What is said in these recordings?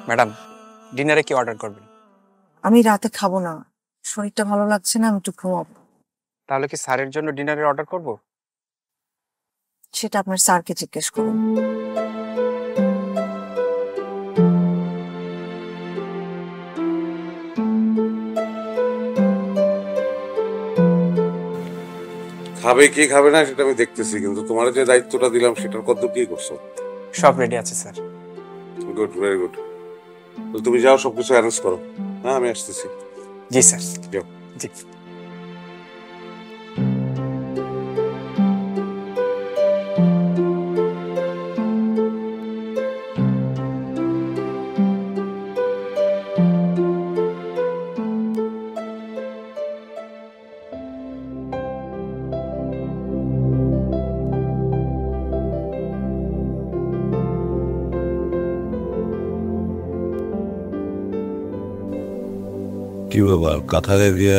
Madam, ডিনারে কি order করবেন? আমি রাতে খাবো না, শরীরটা ভালো লাগছে না, আমি একটু ঘুমাবো। তাহলে কি স্যারের জন্য ডিনারের অর্ডার করব? সেটা আপনার স্যারকে জিজ্ঞেস করুন। খাবে কি খাবে না সেটা আমি দেখতেছি, কিন্তু তোমার যে দায়িত্বটা দিলাম সেটার কত কি করছো? সব রেডি আছে স্যার। Good, very good. তুমি যাও, সবকিছু অ্যারেঞ্জ করো। হ্যাঁ, আমি আসতেছি। জি স্যার। যাও। জি। কি ব্যাপার, কাঁথারে দিয়ে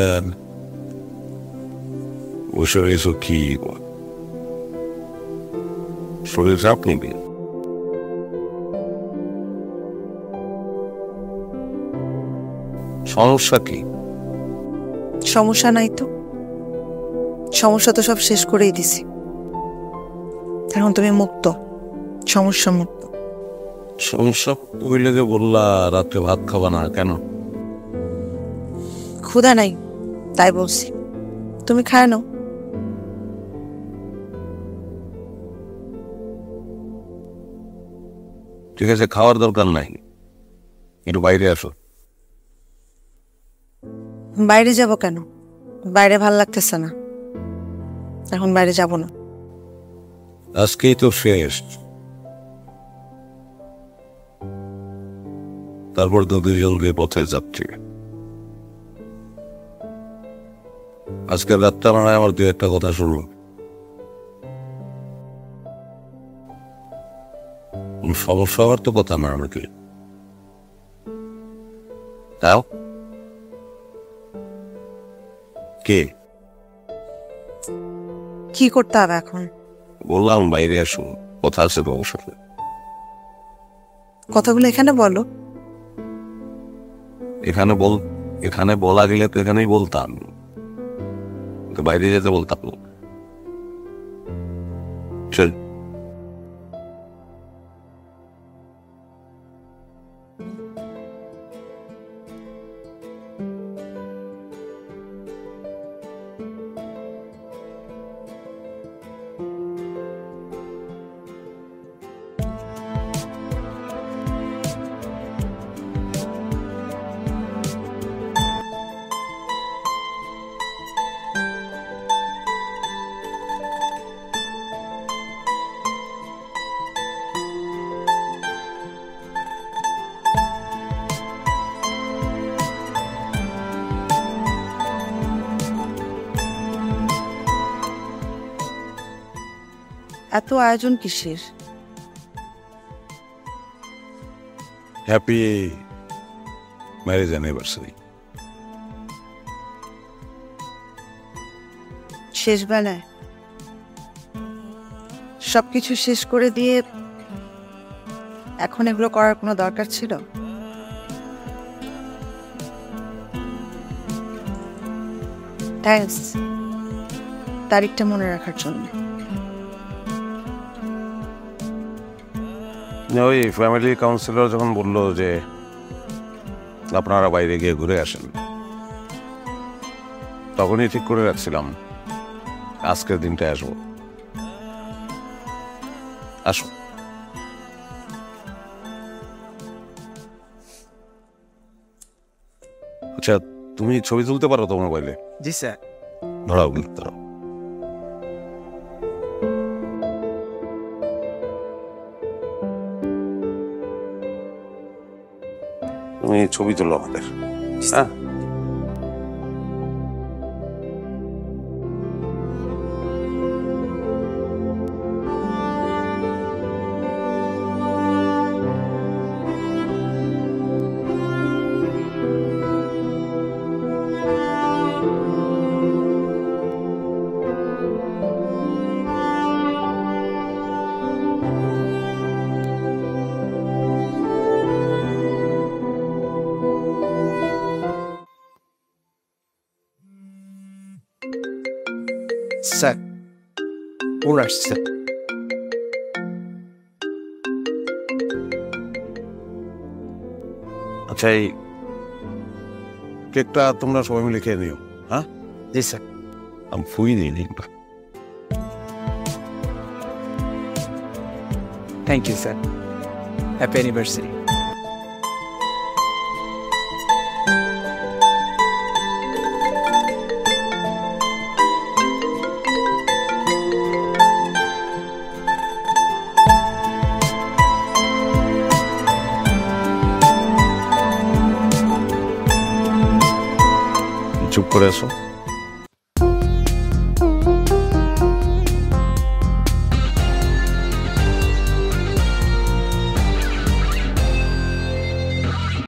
বসে রয়েছ কি? শরীর খারাপ নেবে? সমস্যা কি? সমস্যা নাই তো, সমস্যা তো সব শেষ করেই দিছি। এখন তুমি মুক্ত, সমস্যা মুক্ত। সমস্যা হইলে যে বললা রাত্রে ভাত খাবা না কেন? ক্ষুধা নাই তাই বলছি, তুমি খায় নাও। ঠিক আছে, খাওয়ার দরকার নাই, একটু বাইরে আসো। বাইরে যাব কেন? বাইরে ভাল লাগতেছে না, এখন বাইরে যাব না। আজকেই তো শেষ, তারপর তো দুজনকে পথে যাচ্ছি। আজকের রাতটা মানে আমার দু একটা কথা শুনলো। সমস্যা হওয়ার তো কথা না আমাকে তাও। কে? কি করতে হবে এখন? বললাম বাইরে আসো, কথা আছে তোমার সাথে। কথাগুলো এখানে বলো। এখানে বলা গেলে তো এখানেই বলতাম, তো বাইরে যেতে বলতাম না। চল। এত আয়োজন কিসের? Happy marriage anniversary. শেষ বেলায় সবকিছু শেষ করে দিয়ে এখন এগুলো করার কোনো দরকার ছিল? থ্যাঙ্কস তারিখটা মনে রাখার জন্য। ওই ফ্যামিলি কাউন্সিলর যখন বললো যে আপনারা বাইরে গিয়ে ঘুরে আসেন, তখনই ঠিক করে রাখছিলাম আজকের দিনটা আসবো। আসো। আচ্ছা, তুমি ছবি তুলতে পারো তো মোবাইলে? জি স্যার। ধরাও, ধরাও। তুমি ছবি তুলো আমাদের। হ্যাঁ, স্যার ফোন আসছে। আচ্ছা, এই কেকটা তোমরা সবাই মিলে খেয়ে নিও। হ্যাঁ, জি স্যার। আমি ফুই দিই একবার। Thank you sir, happy anniversary. চুপ করে আসো।